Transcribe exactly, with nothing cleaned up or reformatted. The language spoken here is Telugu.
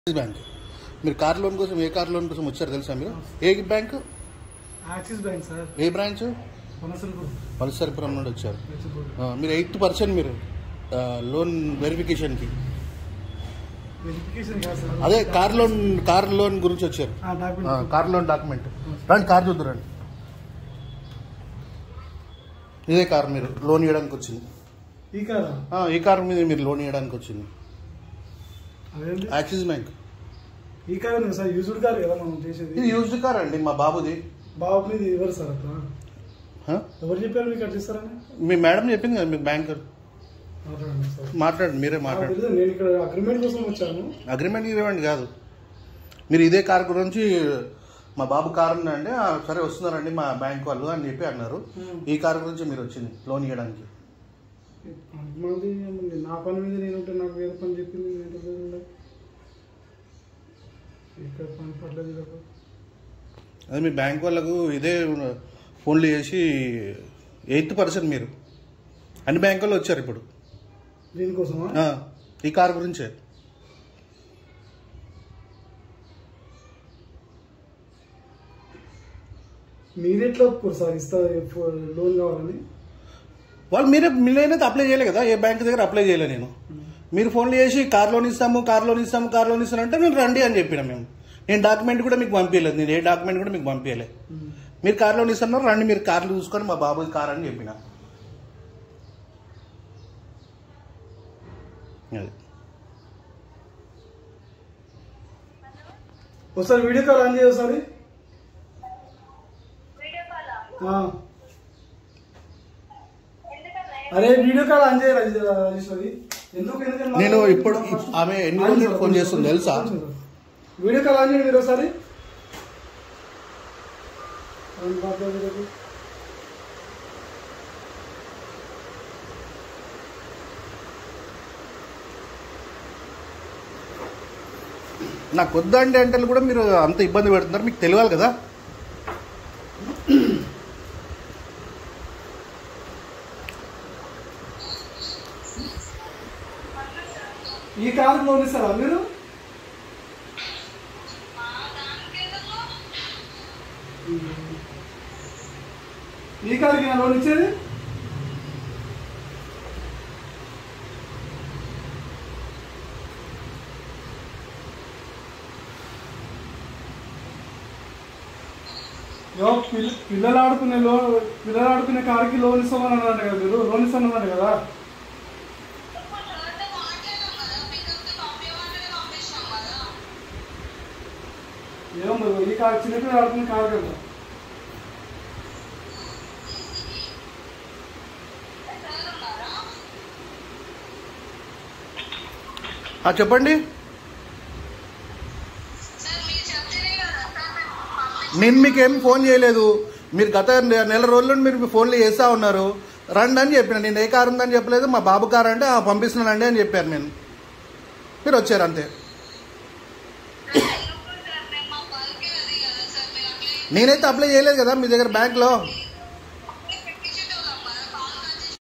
బ్యాంక్ మీరు కార్ లోన్ కోసం ఏ కార్ లోన్ కోసం వచ్చారు తెలుసా మీరు? ఏ బ్యాంక్? Axis bank sir. ఏ బ్రాంచ్? వలసరిపురం నుండి వచ్చారు మీరు. ఎయిత్ పర్సెంట్ మీరు లోన్ వెరిఫికేషన్ కి అదే కార్ లోన్ కార్ లోన్ గురించి వచ్చారు. కార్ లోన్ డాక్యుమెంట్ రండి, కార్ చూద్దురండి. ఇదే కార్ మీరు లోన్ ఇవ్వడానికి వచ్చింది. ఈ కార్ మీద మీరు లోన్ ఇవ్వడానికి వచ్చింది యాక్సిస్ బ్యాంక్. ఈ కార్ సార్ యూజ్డ్ కార్ కదా మనం చేసేది. ఇది యూజ్డ్ కార్ అండి, మా బాబుది. బాబు మీద ఎవరు సార్ అట్లా? ఎవరు చెప్పారు మీకు అట్లా ఇస్తారని? మీ మేడం చెప్పింది కదా, మీ బ్యాంకర్. మాట్లాడండి, మీరే మాట్లాడండి. నేను ఇక్కడ అగ్రిమెంట్ కోసం వచ్చాను. అగ్రిమెంట్ ఇవ్వండి కాదు, మీరు ఇదే కార్ గురించి మా బాబు కార్ ఉందంటే సరే వస్తున్నారండి మా బ్యాంక్ వాళ్ళు అని చెప్పి అన్నారు. ఈ కార్ గురించి మీరు వచ్చింది లోన్ ఇవ్వడానికి. నా పని మీద నేను ఉంటే నాకు వేరే పని చెప్పింది. ఇక్కడ పని పడలేదు. అదే మీ బ్యాంక్ వాళ్ళకు ఇదే ఫోన్లు చేసి ఎయిత్ పర్సెంట్ మీరు అన్ని బ్యాంక్ వాళ్ళు వచ్చారు ఇప్పుడు దీనికోసమా? ఈ కార్ గురించే. మీరెట్లా ఒప్పుకోరు సార్ ఇస్తా లోన్ కావాలని? వాళ్ళు మీరే మీరైతే అప్లై చేయలే కదా, ఏ బ్యాంక్ దగ్గర అప్లై చేయలే నేను. మీరు ఫోన్లు చేసి కార్ లోన్ ఇస్తాము కార్ లోన్ ఇస్తాము కార్ లోన్ ఇస్తానంటే నేను రండి అని చెప్పిన. మేము నేను డాక్యుమెంట్ కూడా మీకు పంపించలేదు, నేను ఏ డాక్యుమెంట్ కూడా మీకు పంపించలే. మీరు కార్ లోన్ ఇస్తున్నారు రండి, మీరు కార్లు చూసుకొని మా బాబు కార్ అని చెప్పిన. అది ఒకసారి వీడియో కాల్ ఆన్ చేయ ఒకసారి. అరే వీడియో కాల్ ఆన్ చేయ రాజేశ్వరి. ఎందుకు? నేను ఇప్పుడు ఆమె ఎన్ని రోజులు ఫోన్ చేస్తుంది తెలుసా? వీడియో కాల్ ఆన్ చేయండి మీరు ఒకసారి. నాకు వద్దండి అంటే కూడా మీరు అంత ఇబ్బంది పెడుతున్నారు, మీకు తెలియాలి కదా. ఈ కార్ లోన్ ఇస్తారా మీరు? ఈ కార్కి లోన్ ఇచ్చేది? పిల్లలు ఆడుకునే లోన్ పిల్లలు ఆడుకునే కార్కి లోన్ ఇస్తామని అన్నారు కదా మీరు. లోన్ ఇస్తామన్నారు కదా. ఏమో ఈ కార్ చిన్నపిల్లలు ఆడుకునే కార్ కదా. చెప్పండి. నేను మీకేం ఫోన్ చేయలేదు, మీరు గత నెల రోజుల నుండి మీరు ఫోన్లు చేస్తూ ఉన్నారు. రండి అని చెప్పిన, నేను ఏ కారు ఉందని చెప్పలేదు. మా బాబు కారు అంటే పంపిస్తున్నానండి అని చెప్పాను నేను. మీరు వచ్చారు అంతే. నేనైతే అప్లై చేయలేదు కదా మీ దగ్గర బ్యాంక్లో.